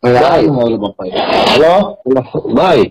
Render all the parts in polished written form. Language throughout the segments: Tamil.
ஹலோ பாய்,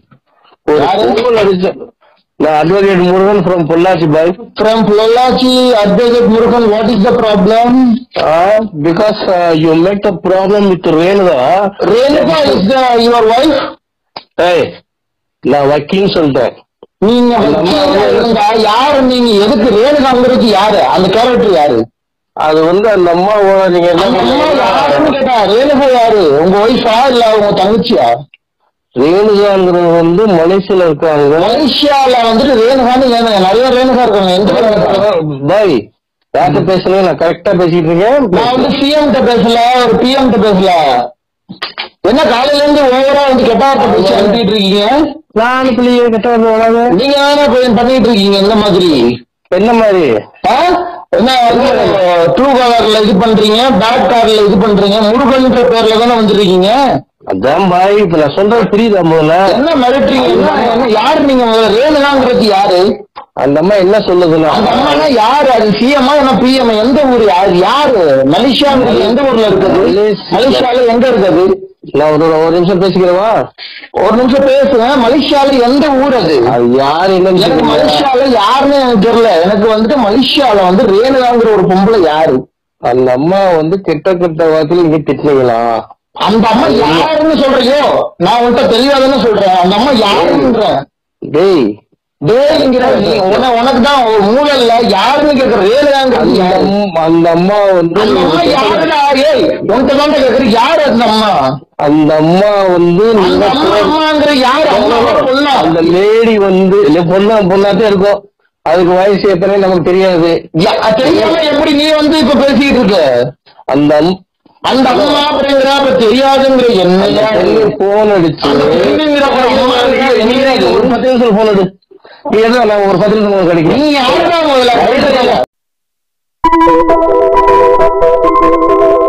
நான் அட்வொகேட் முருகன் ஃப்ரம் பொள்ளாச்சி பாய். From Pollachi advocate Murugan. What is the problem? Because you make the problem with Renuka. Renuka is your wife? ஏய், நான் வக்கீல்னு சொல்லிட்டேன். நீங்க யாரு? நீங்க எதுக்கு ரேணுகாங்கிறது யாரு? அந்த கேரக்டர் யாரு? அது வந்து அந்த அம்மாவோட நீங்க யாருன்னு கேட்டா ரேணுகா யாரு? உங்க ஒய்ஃபா இல்ல உங்க தங்கச்சியா? ரேணுகாங்கிறது வந்து மலேசியால இருக்காங்க. மலேசியால வந்துட்டு ரேணுகான்னு நிறைய ரேணுகா இருக்காங்க. எந்த பாய் யார்கிட்ட பேசுறேன்? நான் கரெக்டா பேசிட்டு இருக்கேன். நான் வந்து சிஎம் கிட்ட பேசல, ஒரு பிஎம் கிட்ட பேசல. என்ன காலையில இருந்து ஓவரா வந்து கெட்ட வார்த்தை பேசி அனுப்பிட்டு இருக்கீங்க? நான் அனுப்பலையே கெட்ட வார்த்தை. நீங்க தானே பண்ணிட்டு இருக்கீங்க இந்த மாதிரி. என்ன மாதிரி? என்ன ட்ரூ காலர்ல இது பண்றீங்க, பேட் கார்ல இது பண்றீங்க, முருகன்ற பேர்ல தானே வந்துருக்கீங்க. அதான் பாய், இப்ப நான் சொல்றது புரியுதா? முதல்ல என்ன மிரட்டுறீங்க? யாரு நீங்க? ரேணுகாங்கிறது யாரு? அந்த அம்மா என்ன சொல்லுதுன்னா, அந்த அம்மா யாரு? அது சிஎம்மா என்ன பிஎம்? எந்த ஊரு? யாரு? மலேசியாங்கிறது எந்த ஊர்ல இருக்குது? மலேசியால எங்க இருக்குது? நான் ஒரு நிமிஷம் பேசிக்கிறவா? ஒரு நிமிஷம் பேசுவேன். மலேசியால எந்த ஊர் அது? யாரு? என்ன மலேசியால யாருன்னு எனக்கு தெரியல. எனக்கு வந்துட்டு மலேசியால வந்து ரேணுகாங்கிற ஒரு பொம்பளை யாரு? அந்த அம்மா வந்து கெட்ட வார்த்தையில நீங்க திட்டினீங்களா? அந்த அம்மா யாருன்னு சொல்றியோ? நான் உன்கிட்ட தெளிவாதானே சொல்றேன். அந்த அம்மா யாருன்ற? டேய் டேய்ங்கிற நீ உனக்கு தான் மூளை இல்ல. யாருன்னு கேக்குற? ரேணுகாங்கிறது அந்த அம்மா வந்து யாருடா? ஏய் உன்கிட்ட தான் கேக்குற. யாரு அந்த அம்மா? அந்த அம்மா வந்து அம்மாங்கிற யாரு? அந்த லேடி வந்து பொண்ணாத்தே இருக்கும். அதுக்கு வயசு எத்தனை நமக்கு தெரியாது. தெரியாம எப்படி நீ வந்து இப்ப பேசிக்கிட்டு இருக்க? அந்த அந்த அம்மா அப்படிங்கிற தெரியாதுங்கிற என்ன போன் அடிச்சு ஒரு 10 நிமிஷம் போன் அடிச்சு நான் ஒரு 10 நிமிஷம் கிடைக்கும். நீ யாருதான் முதல்ல